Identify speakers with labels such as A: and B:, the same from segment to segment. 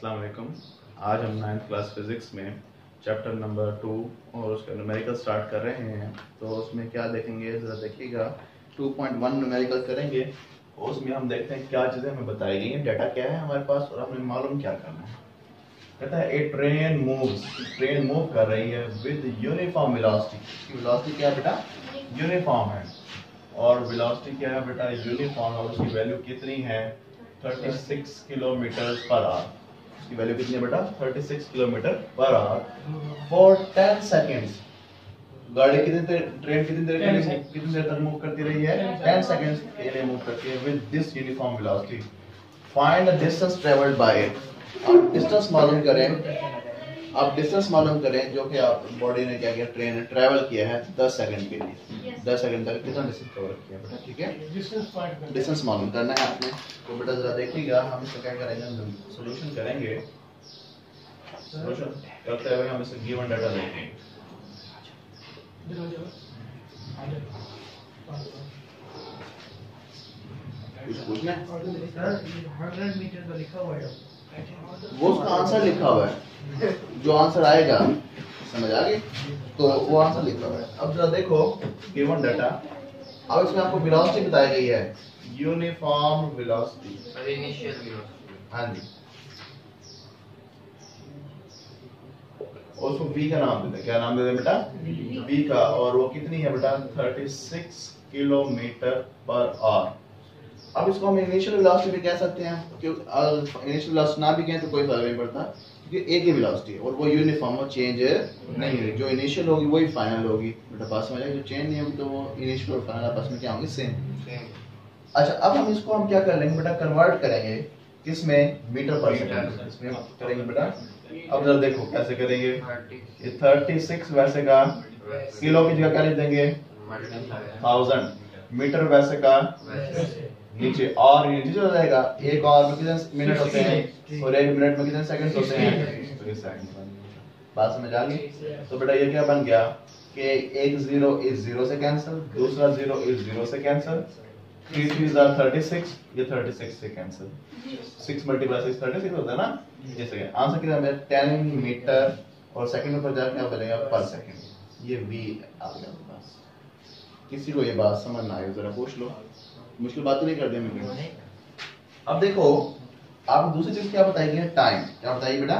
A: अस्सलाम वालेकुम। आज हम 9th क्लास फिज़िक्स में चैप्टर नंबर 2 और उसका न्यूमेरिकल स्टार्ट कर रहे हैं। तो उसमें क्या देखेंगे, ज़रा देखिएगा। 2.1 न्यूमेरिकल करेंगे और उसमें हम देखते हैं क्या चीज़ें हमें बताई गई हैं, डाटा क्या है हमारे पास और हमें मालूम क्या करना है। कहता है ए ट्रेन मूव कर रही है विद यूनिफॉर्म वेलोसिटी। वेलोसिटी क्या है बेटा? यूनिफॉर्म है। और वेलोसिटी क्या है बेटा? यूनिफॉर्म। और उसकी वैल्यू कितनी है? 36 किलोमीटर पर आवर। इसकी वैल्यू कितनी है बेटा? 36 kilometre per hour for 10 seconds. गाड़ी ट्रेन कितनी देर तक मूव करती रही है? 10 सेकेंड्स के लिए मूव करती है with this uniform velocity. Find the distance travelled by it. आप डिस्टेंस मालूम करें जो कि आप बॉडी ने क्या किया, ट्रेन ने ट्रैवल किया है 10 सेकंड के लिए। 10 सेकंड तक कितना डिस्टेंस कवर किया बेटा? ठीक है, डिस्टेंस मालूम करना है आपने। तो बेटा जरा देखिएगा, हम इसका क्या करेंगे, सॉल्यूशन करेंगे। सॉल्यूशन करते हुए हम इसे गिवन डाटा लेंगे। कुछ पूछना है?
B: 100 मीटर का लिखा हुआ है,
A: वो उसका आंसर लिखा हुआ है, जो आंसर आएगा समझ आ गई, तो वो आंसर लिखा हुआ है। अब जरा देखो गिवन डाटा। अब इसमें आपको वेलोसिटी बताई गई है, यूनिफॉर्म वेलोसिटी,
C: इनिशियल वेलोसिटी।
A: हाँ जी। और उसको v का नाम देते हैं। क्या नाम देते हैं बेटा? v का। और वो कितनी है बेटा? 36 किलोमीटर पर आवर। अब इसको हम इनिशियल वेलोसिटी भी कह सकते हैं, क्योंकि इनिशियल वेलोसिटी ना भी कहें तो कोई फर्क नहीं पड़ता, क्योंकि एक ही वेलोसिटी है और वो यूनिफॉर्म और चेंज नहीं होगी। जो इनिशियल होगी वही फाइनल होगी बेटा, पास में जाएगी। जो चेंज नहीं होगी तो वो इनिशियल और फाइनल आपस में क्या होंगे? सेम। अच्छा, अब हम इसको हम क्या कर लेंगे बेटा? कन्वर्ट करेंगे किसमें? Metre per second. इसमें करेंगे बेटा। अब जरा देखो कैसे करेंगे। ये 36 वैसे का किलो की जगह क्या लिख देंगे? 1000। मीटर वैसे का नीचे और नीचे हो जाएगा। एक और में कितने मिनट होते हैं और एक मिनट में कितने सेकंड होते हैं? तो ये सेकंड। बात समझ आ गई? तो बेटा ये क्या बन गया कि एक 0 इस 0 से कैंसिल, दूसरा 0 इस 0 से कैंसिल, 3 3 are 36, ये 36 से कैंसिल। 6 मल्टीप्लाई 6 36 होता है ना? ये सेकंड। आंसर कितना है? 10 मीटर और सेकंड पर जाकर क्या बनेगा? पर सेकंड। ये v आ गया आपके पास। किसी को ये बात समझ ना आए जरा पूछ लो, मुश्किल बात तो नहीं कर दी मैंने। अब देखो आप दूसरी चीज क्या बताएगी? टाइम। क्या बताइए बेटा?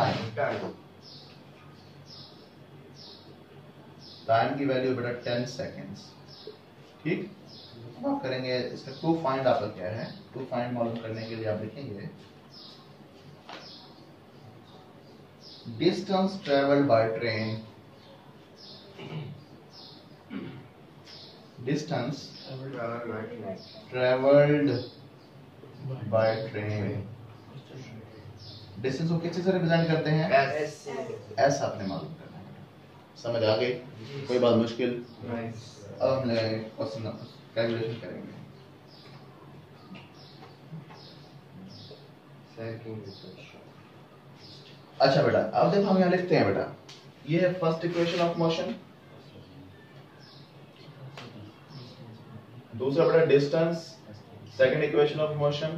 A: टाइम की वैल्यू बेटा 10 सेकेंड्स। ठीक, अब आप करेंगे इसका टू फाइंड। आपका क्या है? टू फाइंड मालूम करने के लिए आप लिखेंगे distance travelled by train. Distance travelled by train. Distance को किस चीज से रिप्रेजेंट करते हैं? एस आपने मालूम करना है। समझ आ गई? कोई बात मुश्किल? अब हम लगाएंगे क्वेश्चन कैलकुलेशन करेंगे। अच्छा बेटा, अब देखो हम यहाँ लिखते हैं बेटा, ये है फर्स्ट इक्वेशन ऑफ मोशन। दूसरा बेटा distance, second equation of motion.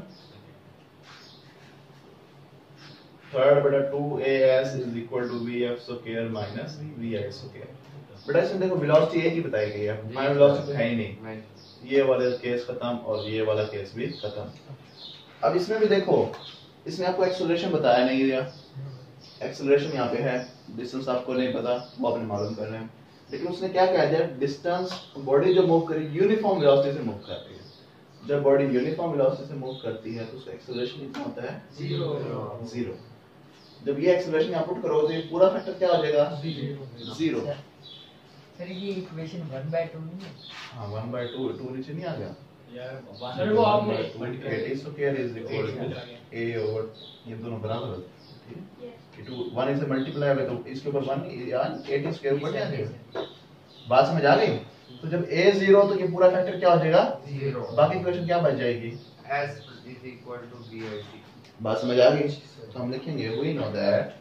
A: Third बेटा 2as is equal to vf square minus vx square। बेटा इसमें देखो वेलोसिटी एक ही बताई गई है, फाइनल वेलोसिटी तो है ही नहीं। ये वाला केस खत्म और ये वाला केस भी खत्म। अब इसमें भी देखो, इसमें आपको एक्सेलरेशन बताया नहीं गया। एक्सेलरेशन यहाँ पे है, डिस्टेंस आपको नहीं पता, वो आपने मालूम कर रहे हैं। लेकिन उसने क्या कह दिया? डिस्टेंस, बॉडी जो मूव करी यूनिफॉर्म वेलोसिटी से मूव करती है। जब बॉडी यूनिफॉर्म वेलोसिटी से मूव करती है तो उसका एक्सेलरेशन कितना होता है? 0। जब ये एक्सेलरेशन यहाँ पुट करोगे तो ये पूरा फैक्टर क्या हो जाएगा? 0।
B: सर ये इक्वेशन 1/2 नहीं है?
A: हाँ 1/2, 2 नीचे नहीं आ गया
B: सर वो आपने
A: a square is equal to a over, ये दोनों बराबर होते हैं। ठीक, 2 1 इसे मल्टीप्लाई होगा तो इसके ऊपर 1 यानी 80 स्क्वायर ऊपर आ जाएगा। बात समझ आ गई? तो जब a 0 तो ये पूरा फैक्टर क्या हो जाएगा? 0। बाकी इक्वेशन क्या बच जाएगी?
C: s is equal to vit।
A: बात समझ आ गई? तो हम लिखेंगे we know that,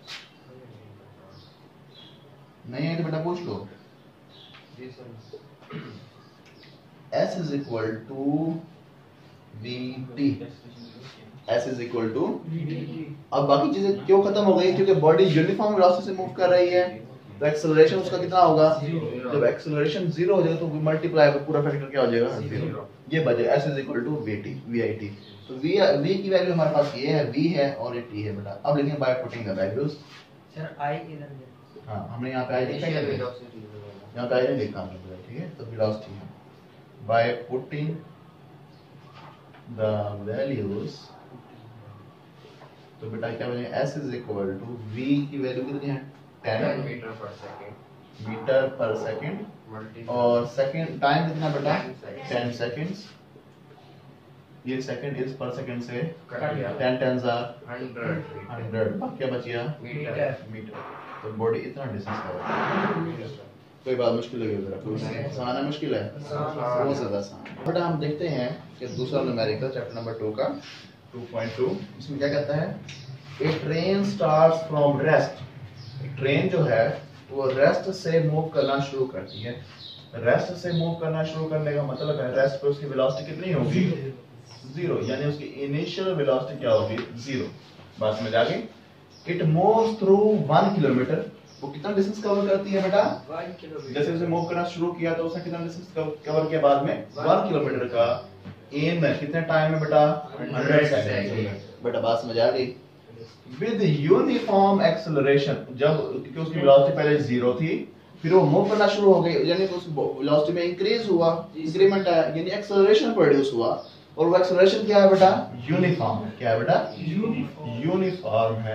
A: नहीं है तो बेटा पूछ लो, s is equal to vt s is equal to. अब बाकी चीजें क्यों खत्म हो गई? क्योंकि बॉडी यूनिफॉर्म वेलोसिटी से मूव कर रही है, तो एक्सेलरेशन उसका कितना होगा? जब एक्सेलरेशन जीरो हो जाएगा तो मल्टीप्लाई का पूरा फैक्टर क्या हो जाएगा? जीरो। ये बचेगा s is equal to vt vit। तो v की वैल्यू हमारे पास ये है, v है और ये t है बेटा। अब लिखेंगे by putting the values.
B: Sir I किधर है?
A: हां हमने यहां पे आई लिखा है,
C: इनिशियल वेलोसिटी
A: यहां पे आई नहीं लिखा हमने, ठीक है? तो वेलोसिटी है बाय पुटिंग द वैल्यूज। तो बेटा क्या बनेगा? s is equal to v की वैल्यू कितनी है? 10 मीटर पर सेकंड और सेकंड टाइम कितना बेटा? 10 सेकंड्स। ये सेकंड इज पर सेकंड से 10 टेंस आर 100। बाकी क्या बच गया? मीटर। तो बॉडी इतना डिस्टेंस कवर। कोई बात मुश्किल लगी जरा? कोई आसान है? मुश्किल है? बहुत ज्यादा आसान। बेटा हम देखते हैं कि दूसरा न्यूमेरिकल चैप्टर नंबर 2 का 2.2 इसमें क्या कहता है? A train starts from rest. Train जो है वो रेस्ट से मूव करना शुरू करती है। रेस्ट से मूव करना शुरू करने का मतलब है रेस्ट पे उसकी वेलोसिटी कितनी होगी? जीरो। यानी उसकी इनिशियल वेलोसिटी क्या होगी? जीरो। बात समझ आ गई? It moves through 1 kilometre. वो कितना डिस्टेंस कवर करती है बेटा?
B: 1 किलोमीटर।
A: जैसे उसे मूव करना शुरू किया तो उसने कितना डिस्टेंस कवर किया बाद में? 1 किलोमीटर का इन कितने टाइम में बेटा? 100 सेकंड। बेटा बात समझ आ गई? विद यूनिफॉर्म एक्सेलरेशन, जब क्योंकि उसकी वेलोसिटी पहले जीरो थी, फिर वो मूव करना शुरू हो गई, यानी कि उस वेलोसिटी में इंक्रीज हुआ, इंक्रीमेंट आया, यानी एक्सेलरेशन प्रोड्यूस हुआ। और वो एक्सेलरेशन क्या है बेटा? यूनिफॉर्म। क्या है बेटा? यूनिफॉर्म है।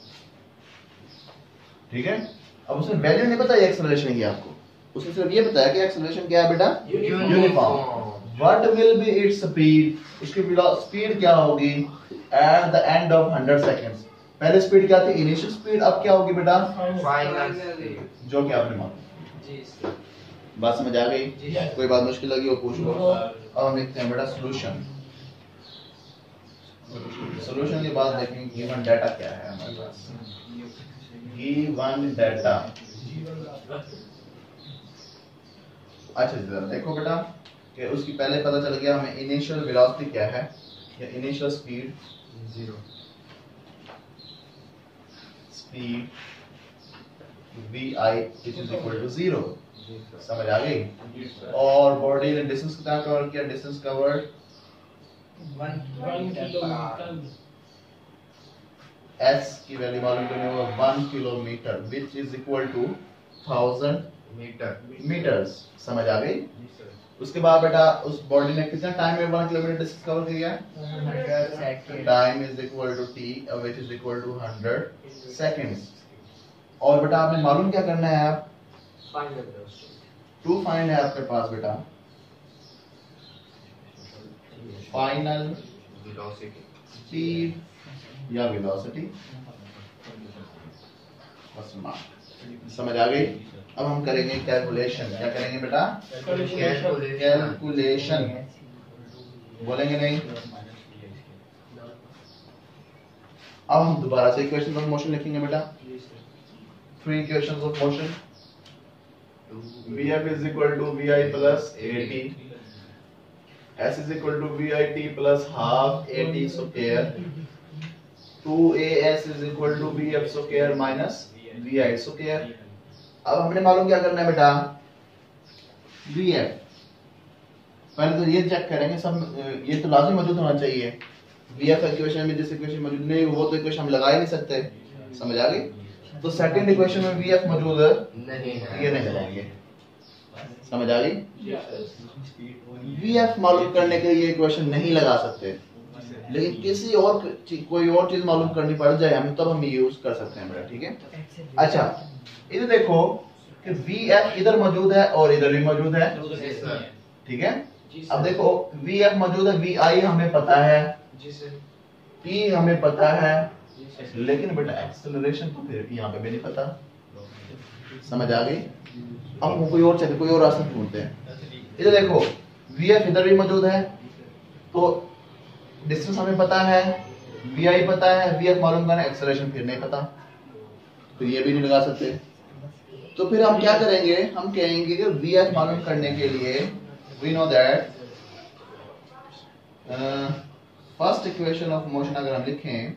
A: ठीक है? अब उसने वैल्यू नहीं बताई एक्सेलरेशन की आपको, उसने सिर्फ ये बताया कि एक्सेलरेशन क्या है बेटा? Uniform. What will be its speed? उसकी स्पीड क्या होगी at the end of 100 seconds? पहले स्पीड क्या थी? Initial speed. अब क्या होगी बेटा?
C: Final speed.
A: जो कि आपने माना।
B: जी सर।
A: बात समझ आ गई?
B: जी।
A: कोई बात मुश्किल लगी हो पूछ लो। अब हम देखते हैं बेटा सॉल्यूशन। सॉल्यूशन के बाद देखेंगे गिवन डाटा क्या है हमारे पास। Given data. अच्छा जरा देखो बेटा कि उसकी पहले पता चल गया हमें इनिशियल वेलोसिटी क्या है, या इनिशियल स्पीड
C: जीरो।
A: Speed vi which is equal to 0। समझ आ गई? और बॉडी ने डिस्टेंस कितना कवर किया? Distance covered
B: 1 kilometre.
A: s की वैल्यू मालूम करने को 1 kilometre which is equal to 1000 metres. समझ आ गई? उसके बाद बेटा उस बॉडी ने कितना टाइम में 1 किलोमीटर डिस्टेंस कवर किया?
B: 100 second.
A: Time is equal to t which is equal to 100 seconds. और बेटा आपने मालूम क्या करना है? आप टू फाइंड है आपके पास बेटा फाइनल स्पीड या वेलोसिटी। समझ आ गई? अब हम करेंगे कैलकुलेशन। क्या करेंगे बेटा? कैलकुलेशन। बोलेंगे नहीं? अब हम दोबारा से इक्वेशन ऑफ मोशन लिखेंगे बेटा। 3 equations of motion. Vf is equal to Vi plus At, S is equal to Vit plus half At square, 2As is equal to Vf square minus Vi square। अब हमने मालूम क्या करना है बेटा? Vf। पहले तो ये चेक करेंगे सब, ये तो लाजिम मौजूद होना चाहिए। Vf इक्वेशन में जिस इक्वेशन मौजूद नहीं वो तो इक्वेशन हम लगा ही नहीं सकते। समझ आ गई? तो सेकंड इक्वेशन में Vf मौजूद है
C: नहीं है,
A: ये नहीं लगाएंगे। समझ आ गई? Vf मालूम करने के लिए इक्वेशन नहीं लगा सकते, लेकिन किसी और कोई और चीज मालूम करनी पड़ जाए हमें तब हम यूज कर सकते हैं बेटा। ठीक है? अच्छा इधर देखो कि Vf इधर मौजूद है और इधर भी मौजूद है। ठीक है? अब देखो Vf मौजूद है, Vi हमें पता है, T हमें पता है, लेकिन बेटा एक्सेलरेशन तो फिर यहाँ पे भी नहीं पता। समझ आ गई? अब हम कोई और चलते, कोई और रास्ता ढूंढते हैं। इधर देखो Vf इधर भी मौजूद है, तो डिस्टेंस हमें पता है, Vi पता है, Vf मालूम करना, एक्सेलरेशन फिर नहीं पता, तो ये भी नहीं लगा सकते। तो फिर हम क्या करेंगे? हम कहेंगे कि Vf मालूम करने के लिए we know that first equation of motion अगर हम लिखें,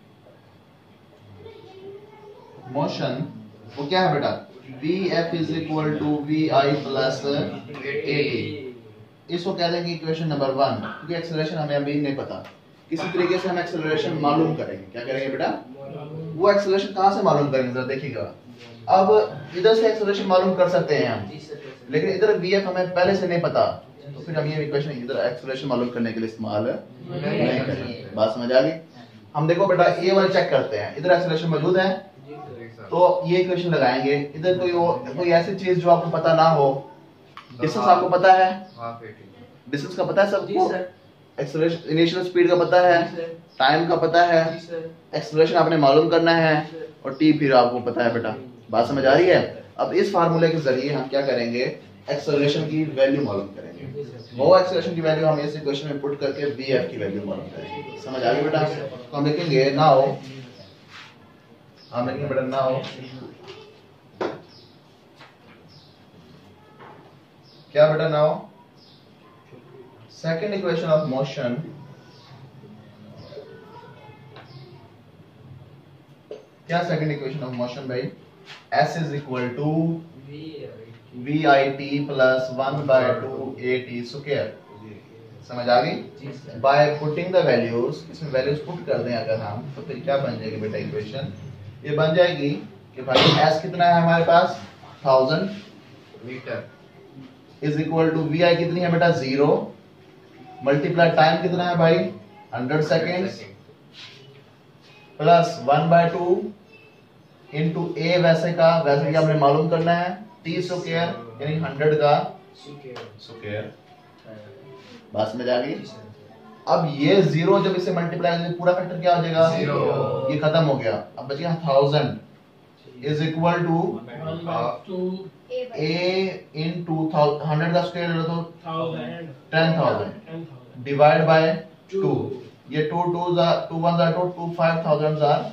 A: मोशन वो क्या है बेटा, Vf is equal to Vi plus AT। इसको कह देंगे इक्वेशन नंबर 1, क्योंकि एक्सेलरेशन हमें अभी नहीं पता। किसी तरीके से हम एक्सेलरेशन मालूम करेंगे। क्या करेंगे बेटा, वो एक्सेलरेशन कहाँ से मालूम करेंगे जरा देखिएगा। अब इधर से एक्सेलरेशन मालूम कर सकते हैं हम, लेकिन इधर Vf हमें पहले से नहीं पता, तो फिर हम ये इक्वेशन इधर एक्सेलरेशन मालूम करने के लिए इस्तेमाल नहीं करेंगे। बात समझ आ गई। हम देखो बेटा ये वाला चेक करते हैं, इधर एक्सेलरेशन मौजूद है तो ये इक्वेशन लगाएंगे। इधर कोई ऐसी चीज जो आपको पता ना हो, डिस्टेंस आपको पता है, डिस्टेंस का पता है सबको, एक्सेलरेशन इनिशियल स्पीड का पता है, टाइम का पता है, एक्सेलरेशन आपने मालूम करना है और टी फिर आपको पता है बेटा। बात समझ आ रही है। अब इस फार्मूले के जरिए हम क्या करेंगे, एक्सेलरेशन की वैल्यू मालूम करेंगे। वो एक्सेलरेशन की वैल्यू हम इस इक्वेशन में पुट करके Vf की वैल्यू मालूम करेंगे। समझ आ गई बेटा। तो हम लिखेंगे नाउ, हम लिखेंगे बेटा नाउ क्या बेटा, now second equation of motion क्या, सेकंड इक्वेशन ऑफ मोशन भाई, S is equal to VIT plus 1/2 AT square. समझ आ गई। बाय पुटिंग द वैल्यूज, इसमें वैल्यूज पुट कर दें अगर हम, तो फिर क्या बन जाएगी बेटा इक्वेशन, ये बन जाएगी कि भाई S कितना है हमारे पास 1000
C: metre
A: is equal to VI कितनी है बेटा 0, मल्टीप्लाई टाइम कितना है भाई 100 सेकेंड्स प्लस 1/2 इंटू A वैसे कि हमने मालूम करना है T स्क्वायर यानी 100 का स्क्वायर। बात समझ आ गई। अब ये 0 जब इसे मल्टीप्लाई करेंगे पूरा फैक्टर क्या हो जाएगा
C: 0,
A: ये खत्म हो गया। अब बच गया 1000 is equal to A into 100 का स्क्वायर ले तो 10,000 डिवाइड बाय 2, ये 2 2s are 2 1s are 2 5,000s are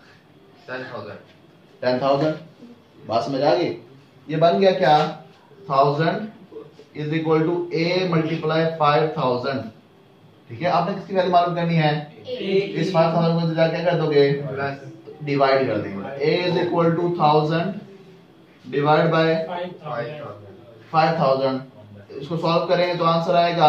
A: 10,000। बात समझ आ गई। ये बन गया क्या 1000 is equal to A multiply 5000। ठीक है, आपने किसकी वैल्यू मालूम करनी है, इस 5000 को जाके क्या कर दोगे डिवाइड कर देंगे। A is equal to 1000 divide by 5000, इसको सॉल्व करेंगे तो आंसर आएगा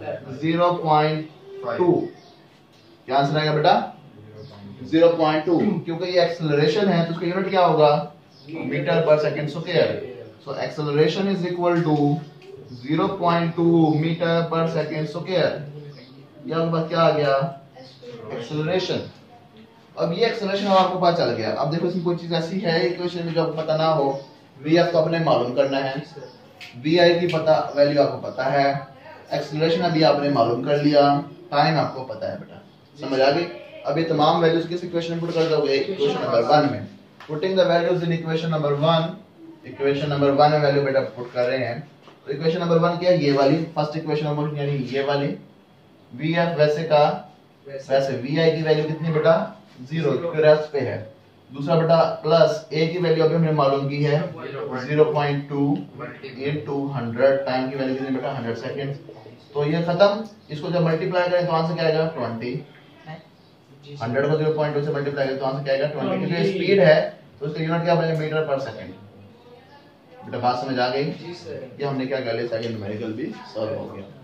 A: 0.2। क्या आंसर आएगा बेटा 0.2, क्योंकि ये एक्सेलरेशन है तो उसका यूनिट क्या होगा metre per second square. So acceleration is equal to 0.2 metre per second square. ये आपके पास क्या आ गया एक्सेलरेशन। अब ये एक्सेलरेशन आपको पता चल गया। अब देखो इसमें कोई चीज ऐसी है इक्वेशन में जो आपको पता ना हो, Vf को अपने मालूम करना है, Vi की पता वैल्यू आपको पता है, एक्सेलरेशन अभी आपने मालूम कर लिया, टाइम आपको पता है बेटा। समझ आ गई। अब ये तमाम वैल्यूज किस इक्वेशन में पुट कर दोगे इक्वेशन नंबर 1 में। Putting the values in equation number 1, equation number 1 में वैल्यू बेटा पुट कर रहे हैं। तो इक्वेशन नंबर 1 क्या है, ये वाली फर्स्ट इक्वेशन ऑफ मोशन यानी ये वाली। Vf वैसे का वैसे Vi की वैल्यू कितनी बेटा 0 क्योंकि रेस्ट पे है। दूसरा बेटा प्लस A की वैल्यू अभी हमने मालूम की है 0.2 into 100, टाइम की वैल्यू कितनी बेटा 100 सेकंड। तो ये खत्म। इसको जब मल्टीप्लाई करें तो आंसर क्या आएगा 20। 100 को 0.2 से मल्टीप्लाई करें तो आंसर क्या आएगा 20, क्योंकि स्पीड है तो उसका यूनिट क्या बनेगा मीटर पर सेकंड। बेटा बात समझ आ गई। ये हमने क्या कर लिया, सेकंड न्यूमेरिकल भी सॉल्व हो गया।